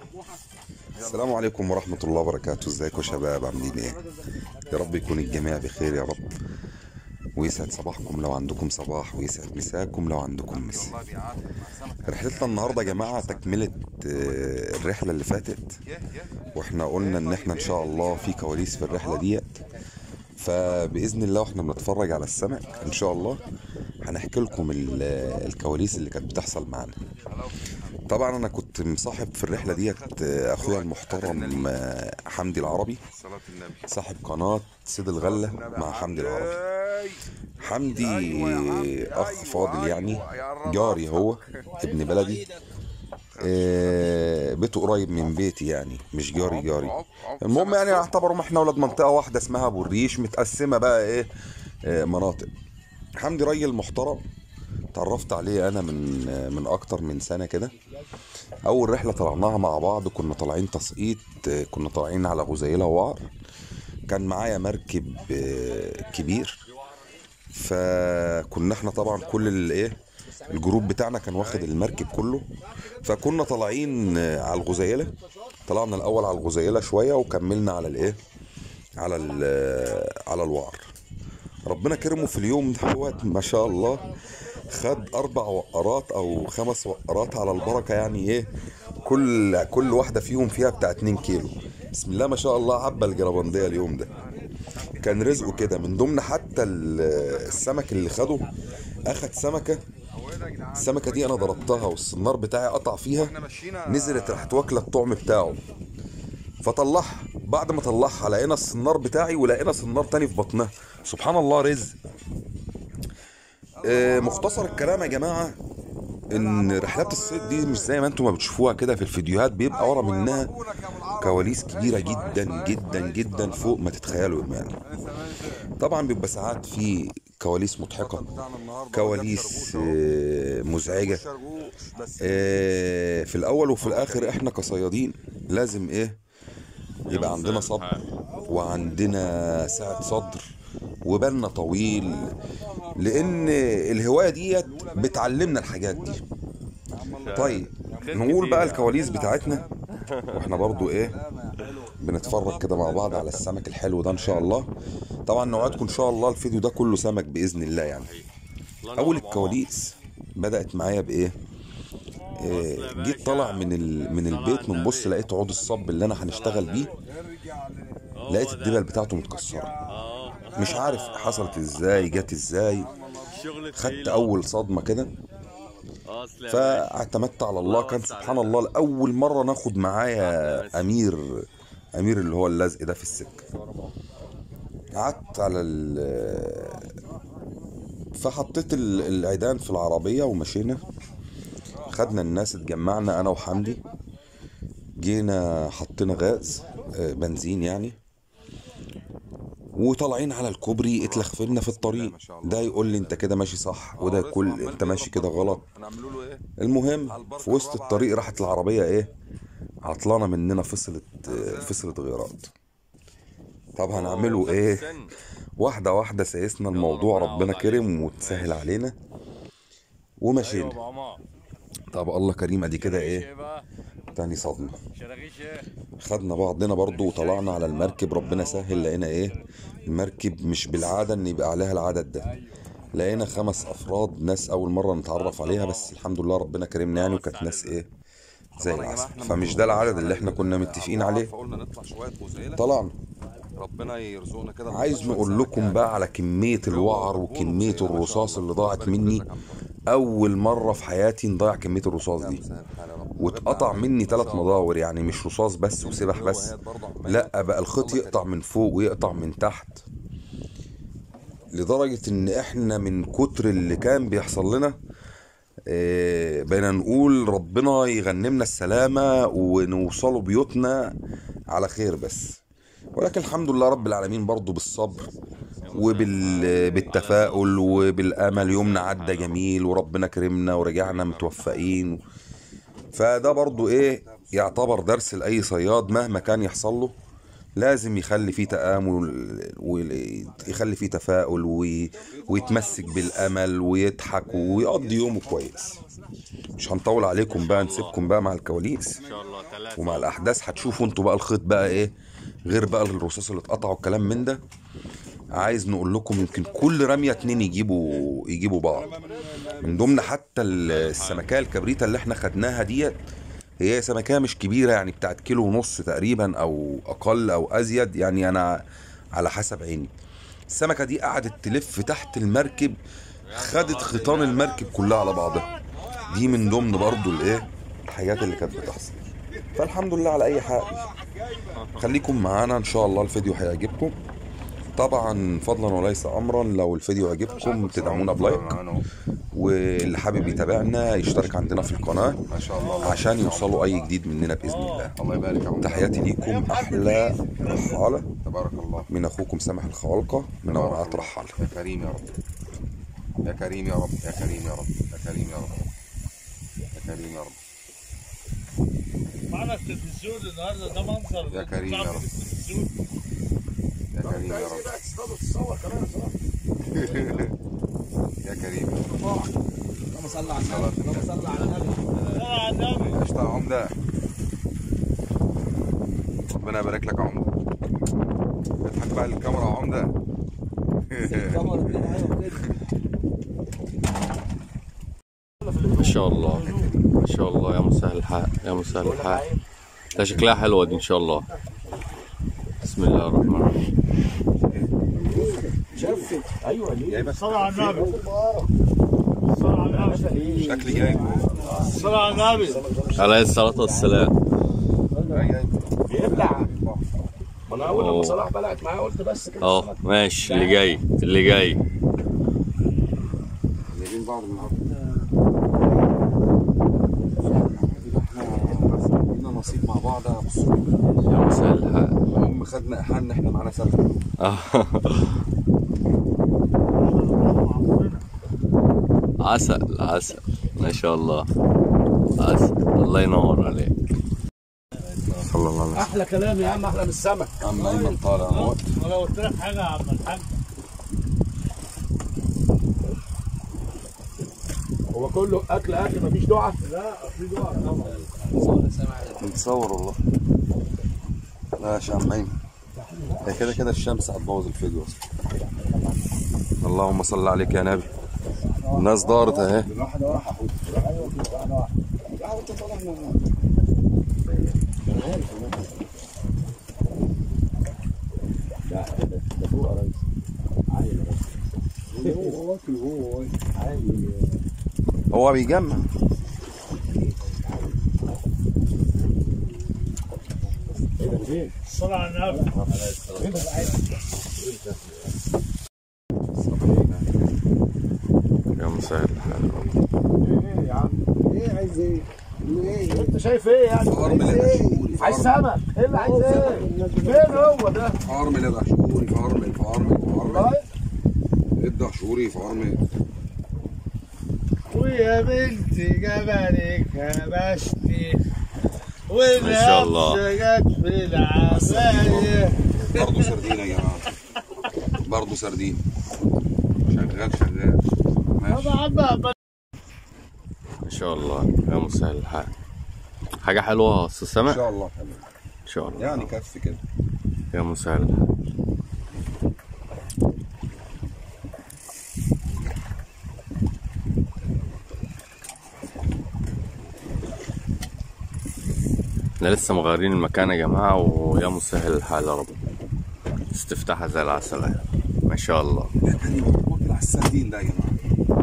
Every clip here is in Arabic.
السلام عليكم ورحمة الله وبركاته. ازيكم يا شباب، عاملين ايه؟ يا رب يكون الجميع بخير يا رب، ويسعد صباحكم لو عندكم صباح، ويسعد مساكم لو عندكم مساء. رحلتنا النهاردة يا جماعة تكملة الرحلة اللي فاتت، واحنا قلنا ان احنا ان شاء الله في كواليس في الرحلة ديت. فبإذن الله واحنا بنتفرج على السمك ان شاء الله هنحكي لكم الكواليس اللي كانت بتحصل معانا. طبعا انا كنت مصاحب في الرحله ديت اخويا المحترم حمدي العربي، صاحب قناه صيد الغله مع حمدي العربي. حمدي اخ فاضل يعني، جاري، هو ابن بلدي. بيته قريب من بيتي يعني، مش جاري. المهم يعني اعتبروا احنا ولاد منطقه واحده اسمها ابو الريش، متقسمه بقى ايه مناطق. حمدي راجل محترم، اتعرفت عليه انا من اكتر من سنه كده. اول رحله طلعناها مع بعض كنا طالعين تسقيط، كنا طالعين على غزيله ووعر. كان معايا مركب كبير، فكنا احنا طبعا كل الايه الجروب بتاعنا كان واخد المركب كله. فكنا طالعين على الغزيله، طلعنا الاول على الغزيله شويه وكملنا على الايه على الوعر. ربنا كرمه في اليوم دوت ما شاء الله، خد 4 وقرات او 5 وقرات على البركه يعني ايه. كل واحده فيهم فيها بتاع 2 كيلو. بسم الله ما شاء الله، عبى الجربنديه اليوم ده. كان رزقه كده. من ضمن حتى السمك اللي خده، اخد سمكه. السمكه دي انا ضربتها والسنار بتاعي قطع فيها، نزلت راحت واكله الطعم بتاعه. فطلعها، بعد ما طلعها لقينا السنار بتاعي ولقينا سنار تاني في بطنها. سبحان الله، رزق. مختصر الكلام يا جماعه، ان رحلات الصيد دي مش زي ما انتم ما بتشوفوها كده في الفيديوهات، بيبقى ورا منها كواليس كبيره جدا جدا جدا فوق ما تتخيلوا يعني. طبعا بيبقى ساعات في كواليس مضحكه، كواليس مزعجه. في الاول وفي الاخر احنا كصيادين لازم ايه يبقى عندنا صبر، وعندنا سعة صدر، وبالنا طويل، لان الهوايه ديت بتعلمنا الحاجات دي. طيب نقول بقى الكواليس بتاعتنا، واحنا برضو ايه بنتفرج كده مع بعض على السمك الحلو ده ان شاء الله. طبعا نوعدكم ان شاء الله الفيديو ده كله سمك باذن الله يعني. اول الكواليس بدأت معايا بايه؟ جيت طالع من البيت، من بص لقيت عود الصب اللي انا هنشتغل بيه، لقيت الدبل بتاعته متكسره. مش عارف حصلت ازاي، جت ازاي. خدت اول صدمه كده، فاعتمدت على الله. كان سبحان الله لاول مره ناخد معايا امير اللي هو اللزق ده في السكه. قعدت على فحطيت العيدان في العربيه ومشينا. خدنا الناس، اتجمعنا انا وحمدي، جينا حطينا غاز بنزين يعني، وطالعين على الكوبري. اتلخفنا في الطريق، ده يقول لي انت كده ماشي صح، وده يقول انت ماشي كده غلط. المهم في وسط الطريق راحت العربية ايه عطلانة مننا، فصلت غيارات. طب هنعمله ايه؟ واحدة واحدة سيسنا الموضوع، ربنا كرم وتسهل علينا ومشينا. طب الله كريم، ادي كده ايه تاني صدمة. خدنا بعضنا برضو وطلعنا على المركب، ربنا سهل. لقينا ايه المركب مش بالعادة ان يبقى عليها العدد ده. لقينا 5 افراد، ناس اول مرة نتعرف عليها، بس الحمد لله ربنا كرمنا يعني، وكانت ناس ايه زي العسل. فمش ده العدد اللي احنا كنا متفقين عليه. طلعنا، ربنا يرزقنا كده. عايز نقول لكم بقى على كمية الوعر وكمية الرصاص اللي ضاعت مني. اول مرة في حياتي نضيع كمية الرصاص دي، واتقطع مني 3 مداور يعني، مش رصاص بس وسبح بس، لا بقى الخيط يقطع من فوق ويقطع من تحت. لدرجة ان احنا من كتر اللي كان بيحصل لنا بقينا نقول ربنا يغنمنا السلامة ونوصلوا بيوتنا على خير بس. ولكن الحمد لله رب العالمين برضو بالصبر وبالتفاؤل وبالامل يومنا عدى جميل، وربنا كرمنا ورجعنا متوفقين. فده برضو ايه يعتبر درس لأي صياد مهما كان يحصل له، لازم يخلي فيه تآمل ويخلي فيه تفاؤل ويتمسك بالأمل ويضحك ويقضي يومه كويس. مش هنطول عليكم بقى، نسيبكم بقى مع الكواليس ومع الأحداث. هتشوفوا انتوا بقى الخيط بقى ايه، غير بقى الرصاص اللي اتقطع والكلام من ده. عايز نقول لكم يمكن كل رمية اتنين يجيبوا بعض. من ضمن حتى السمكية الكبريتة اللي احنا خدناها ديت، هي سمكية مش كبيرة يعني، بتاعت كيلو ونص تقريبا او اقل او ازيد يعني، انا على حسب عيني. السمكة دي قعدت تلف تحت المركب، خدت خيطان المركب كلها على بعضها. دي من ضمن برضو الايه الحاجات اللي كانت بتحصل. فالحمد لله على اي حال. خليكم معانا ان شاء الله، الفيديو هيعجبكم طبعا، فضلا وليس امرا. لو الفيديو عجبكم تدعمونا بلايك، واللي حابب يتابعنا يشترك عندنا في القناة عشان يوصلوا اي جديد مننا باذن الله. الله يبارك يا تحياتي ليكم، احلى رحالة تبارك الله. من اخوكم سامح الخوالقة من ورقات رحالة. يا كريم يا رب، يا كريم يا رب، يا كريم يا رب، يا كريم يا رب، يا كريم يا رب. معنا التلفزيون النهارده، ده منظر يا كريم يا رب، يا كريم يا رب، يا كريم يا رب. اللهم صل على النبي، اللهم صل على النبي. على النبي. قشطة يا عمدة، ربنا يبارك لك يا عمدة. اضحك بقى للكاميرا يا عمدة. ما شاء الله ما شاء الله، يا مسهل الحال يا مسهل الحال. ده شكلها حلوة دي ان شاء الله. بسم الله الرحمن الرحيم. ايوه ليه؟ صل على النبي، صل على النبي، شكلي جاي صل على النبي عليه الصلاة والسلام. بيبلع. ما انا اول لما صلاح بلعت معاه قلت بس كده. اه ماشي، اللي جاي اللي جاي. جايبين بعض النهارده. احنا لينا نصيب مع بعض يا ابو الصبح. يا مسهل الحال. المهم خدنا احنا معانا سلفة. عسل عسل ما شاء الله، عسل. الله ينور عليك. صلى الله عليه وسلم. احلى كلام يا عم، احلى من السمك. عم ايمن طالع اهوت. انا قلت لك حاجه يا عم الحاج. هو كله اكل مفيش دعاء؟ لا في دعاء طبعا. بنتصور والله. ماشي يا عم ايمن. هي كده كده الشمس هتبوظ الفيديو اصلا. اللهم صل عليك يا نبي. الناس دارت اهي. هو بيجمع. صل على النبي. يا مسهل الحال. ايه يا عم؟ ايه عايز ايه؟ انت شايف ايه يعني؟ عايز سمك؟ ايه اللي عايز ايه؟ فين هو ده؟ فارمل يا دهشوري، فارمل فارمل. ابدا دهشوري فارمل. ويا بنتي جبلك هبشتي ما شاء الله. جت في العباية. برضه سردين يا جماعه، برضه سردين. شغال ماشي. ما شاء الله يا مسهل الحال. حاجة حلوة أستاذ ان سامح. شاء الله حلو. إن شاء الله يعني كف كده. يا مسهل الحال. احنا لسه مغيرين المكان يا جماعة، ويا مسهل الحال يا رب. استفتاحها زي العسل ما شاء الله. ده تاني باكل على السردين ده يا جماعه.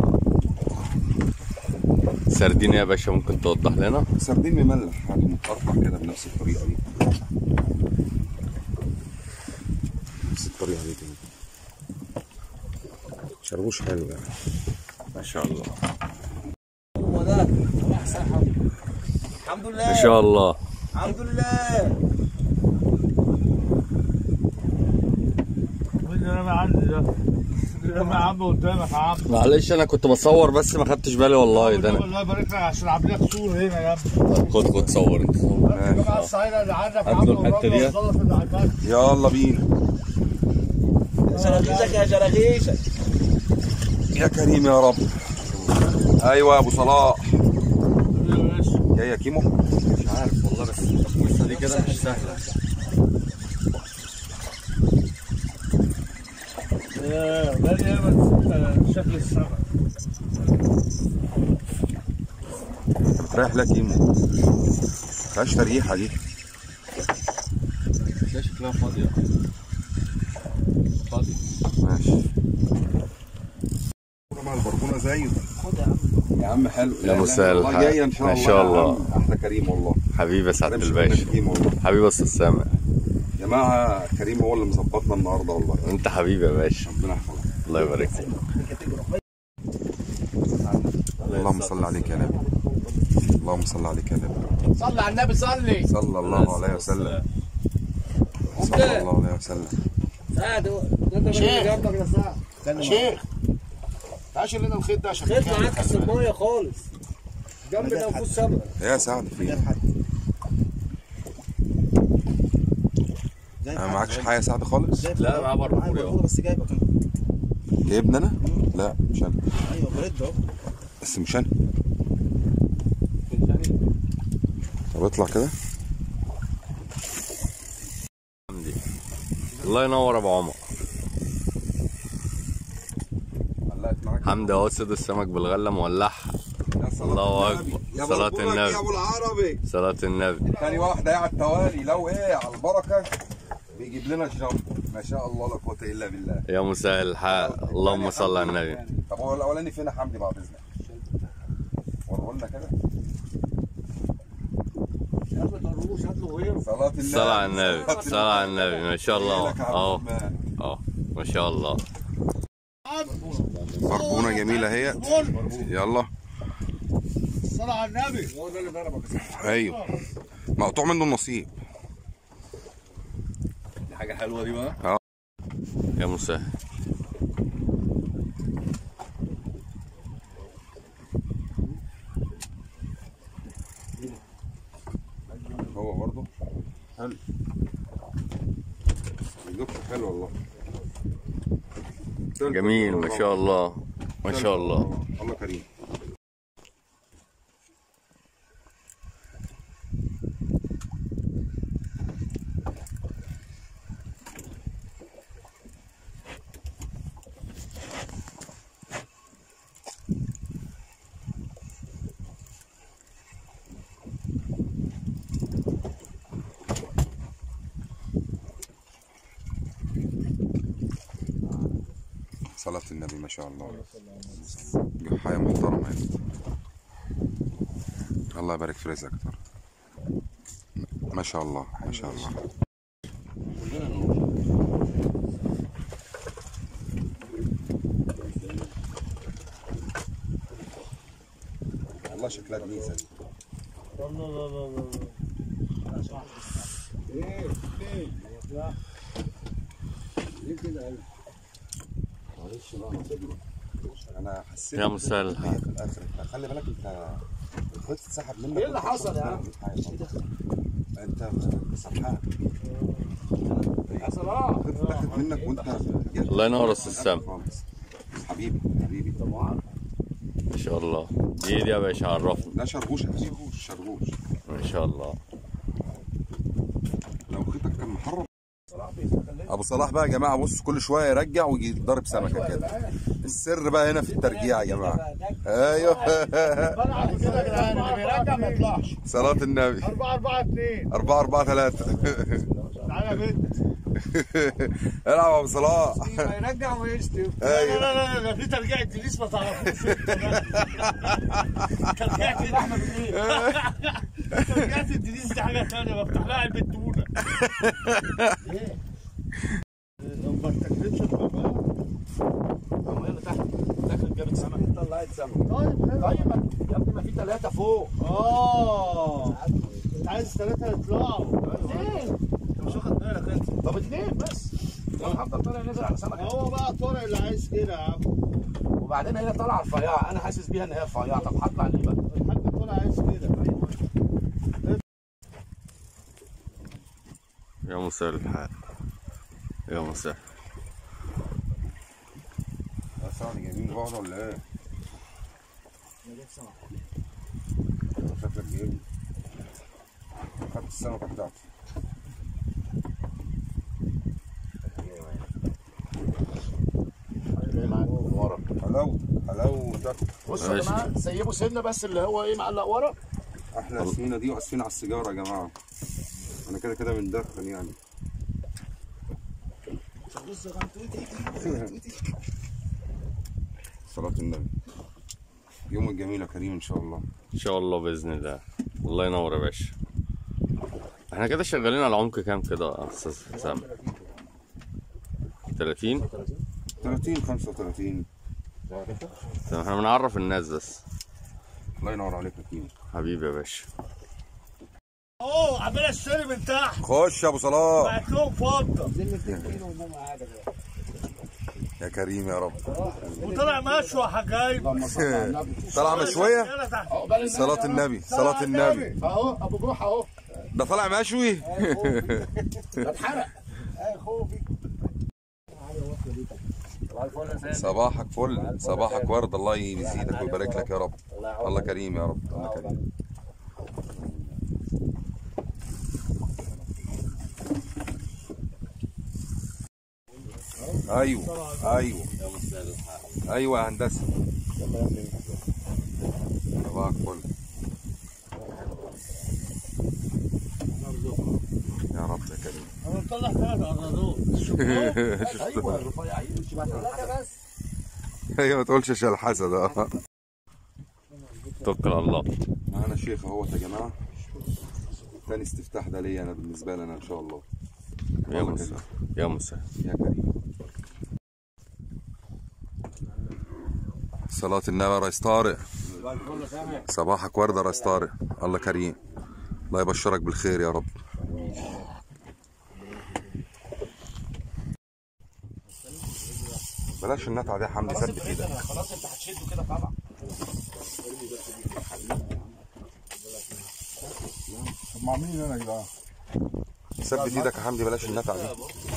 سردين يا باشا، ممكن توضح لنا؟ سردين مملح يعني متقطع كده بنفس الطريقه دي. نفس الطريقه دي كده. شربوش حلو يعني. ما شاء الله هو ده احسن الحمد لله. ما شاء الله. الحمد لله. وين انا عندي ده؟ يا عم قدامك يا عم. معلش انا كنت بصور بس ما خدتش بالي والله. ده انا الله يبارك لك عشان عامل لك صور هنا يا ابني. خد صور انت. يا جماعه الصعيده اللي عندك يا هات عم له الحتة والرملة دي. والزلط اللي على البلد. يلا بينا شراغيشك يا شراغيشك. يا كريم يا رب. ايوه يا ابو صلاح. يا باشا. جاي يا كيمو. مش عارف والله بس التقويصه دي كده مش سهله. غالي ياما شكل السمك. رايح لك كيمو. مفيهاش تريحه دي. ده شكلها فاضيه. فاضيه. ماشي. مع البربونه زيه. يا عم حلو. يا مساء الخير. جايه ان شاء الله. ما شاء الله. يا عم. احلى كريم والله. حبيبي يا سعد نمشي الباشا. كريم والله. حبيبي استاذ سامع. يا جماعه كريم هو اللي مظبطنا النهارده والله. انت حبيبي يا باشا. ربنا يحفظك. الله يبارك فيك. اللهم صل عليك يا نبي. اللهم صل عليك يا نبي. صلي على النبي صلي. صلى الله عليه وسلم. صلى الله عليه وسلم. شيخ تعالش لنا الخيط ده عشان خد معاك الصبايه خالص. جنب نفوس سمك. يا سعد في ايه؟ انا معكش حاجه يا سعد خالص؟ لا معاه بربوري اهو. بس جايبك انا. جايبني انا؟ لا مش انا. ايوه برد اهو. بس مش انا. طب اطلع كده. حمدي. الله ينور يا ابو عمر. حمدي اهو صيد السمك بالغله مولعها. الله اكبر. صلاة النبي. يا ابو العربي. صلاة النبي. تاني واحده على التوالي لو ايه على البركه بيجيب لنا الجنب. ما شاء الله لا قوه الا بالله. يا مسهل الحال. اللهم صل على النبي. طب هو الاولاني فين يا حمدي بعد اذنك؟ وروا لنا كده. صلاة النبي. صلاة على النبي. صلاة على النبي. ما شاء الله. اهو اهو ما شاء الله. بربونه جميله اهي. يلا. الصلاة على النبي. هو ده اللي ضربك. ايوه مقطوع منه النصيب. دي حاجة حلوة دي بقى. اه. يا مسهل. هو برضه حلو. الجبس حلو والله. جميل ما شاء الله. ما شاء الله. الله كريم. صلاة النبي ما شاء الله. حاجة محترمة يعني. الله يبارك في رزقك ترى. ما شاء الله ما شاء الله. والله شكلها دنيسة دي. معلش بقى نصيبنا. انا حسيت يا مسهل الحال. في الاخر خلي بالك انت الخيط اتسحب منك. ايه اللي حصل يا عم؟ انت سرحان. يا صلاح. الخيط اتاخد منك وانت الله ينور يا استاذ سامي. حبيبي حبيبي طبعا. ما شاء الله. دي يا باشا عرفنا. ده شرغوش يا حبيبي شرغوش. ما شاء الله. لو خيطك كان محرم. ابو صلاح بقى يا جماعه بص كل شويه يرجع ويجي يضرب سمكه كده. السر بقى هنا في الترجيع يا جماعه. ايوه. بلعب كده يا جدعان اللي بيرجع ما يطلعش. صلاة النبي. 4-4-2. 4-4-3. تعالى يا بنت. العب يا ابو صلاح. يرجع ويشتم. لا لا لا في ترجيع الدنيس ما تعرفوش. ترجيع احمد ايه؟ ترجيع الدنيس دي حاجه ثانيه بفتح لها علبه تونه. ايه؟ ما تكتبش البابا. يلا تحت. داخل جابت سمك. طلعت سمك. طيب حلو. يا ابني ما في 3 فوق. انت عايز 3 يطلعوا. 2. انت مش واخد بالك انت. طب 2 بس. هفضل طالع نزل على سمكه. هو بقى طارق اللي عايز كده يا عم. وبعدين هي طالعه رفيعه، انا حاسس بيها ان هي رفيعه. طب هطلع ليه بقى؟ الحاج طارق عايز كده. يا مسهل الحال، يا مسهل. يا سعد جايبين بعض ولا ايه؟ شكلك جايب. خدت السمكة بتاعتي. حلاوة بصوا يا جماعه سيبوا سنه بس اللي هو ايه معلق ورا. احلى سمينة دي وقاسفين على السيجارة يا جماعة. انا كده كده بندخن يعني. صلاة النبي. يومك جميل يا كريم ان شاء الله. ان شاء الله باذن الله. الله ينور يا باشا. احنا كده شغالين على عمق كام كده يا استاذ حسام؟ 30 35. طب احنا بنعرف الناس بس. الله ينور عليك يا كريم. حبيبي يا باشا. اوه عمال اشتري من تحت. خش يا ابو صلاح. بعت لهم فضه. يا كريم يا رب. وطلع مشوي يا حجايب. طلع مشوية؟ صلاة النبي صلاة النبي. اهو ابو جروح اهو. ده طالع مشوي؟ اتحرق. صباحك فل، صباحك ورد. الله يزيدك ويبارك لك يا رب. الله كريم يا رب. الله كريم. ايوه ايوه يا هندسه. صباحك فل يا رب يا كريم. انا مطلع 3 قرارات. ايوه الرفيعين مش بس. ايوه ما تقولش عشان الحسد. توكل على الله. معانا شيخ اهوت يا جماعه. تاني استفتاح ده ليا انا بالنسبه لي انا ان شاء الله. يا مسهل يا مسهل يا كريم. صلاة النبي يا ريس طارق. صباحك ورده يا ريس طارق. الله كريم. الله يبشرك بالخير يا رب. بلاش النتعه دي يا حمدي. ثبت ايدك. خلاص انت هتشده كده طبعا. طب مع مين انا يا جدعان؟ ثبت ايدك يا حمدي. بلاش النتعه دي.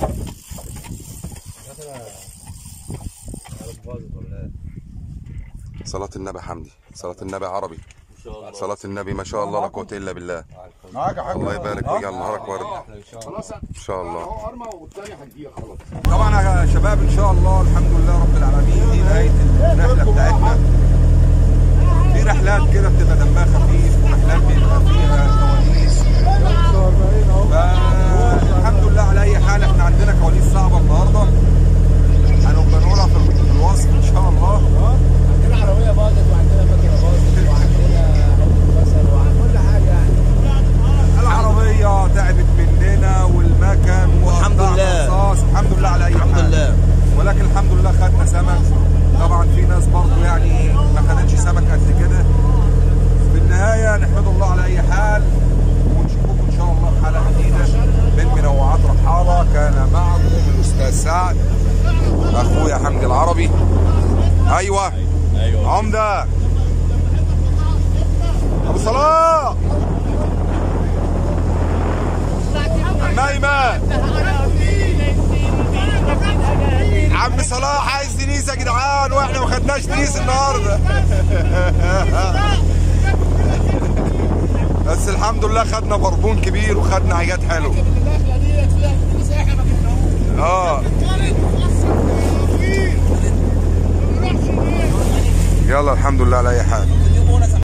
صلاة النبي يا حمدي. صلاة النبي عربي. صلاة النبي ما شاء الله لا قوة الا بالله. معاك يا حاج. الله يبارك ويجعل نهارك ورد خلاص ان شاء الله. اهو ارمى والثانيه هتجيها خلاص. طبعا يا شباب ان شاء الله الحمد لله رب العالمين دي نهايه الرحله بتاعتنا. في رحلات كده بتبقى دمها خفيف ورحلات بيبقى فيها كواليس. فالحمد لله على اي حال احنا عندنا كواليس صعبه النهارده هنبقى نقولها في الوصف ان شاء الله. عندنا عربيه باظت وعندنا مكنه باظت وعندنا مثلا وعندنا كل حاجه يعني. العربيه تعبت مننا والمكن الحمد لله. الحمد لله على اي حال. الحمد لله. ولكن الحمد لله خدنا سمك. طبعا في ناس برضه يعني ما خدتش سمك قد كده. في النهايه نحمد الله على اي حال ونشوفكم ان شاء الله في حلقه جديده من منوعات رحاله. كان معكم الاستاذ سعد اخويا حمدي العربي. ايوه عمده ابو صلاح نايمه. عم صلاح عايز دنيس يا جدعان واحنا ما خدناش دنيس النهارده. بس الحمد لله خدنا بربون كبير وخدنا حاجات حلوه. يلا الحمد لله على اي حال.